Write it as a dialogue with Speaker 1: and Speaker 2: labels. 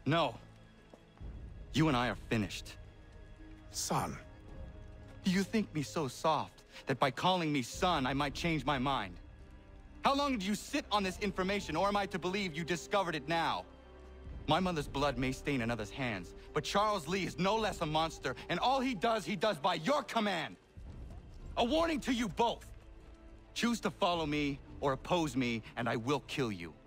Speaker 1: No. You and I are finished.
Speaker 2: Son.
Speaker 1: You think me so soft that by calling me son, I might change my mind? How long did you sit on this information, or am I to believe you discovered it now? My mother's blood may stain another's hands, but Charles Lee is no less a monster, and all he does by your command. A warning to you both. Choose to follow me or oppose me, and I will kill you.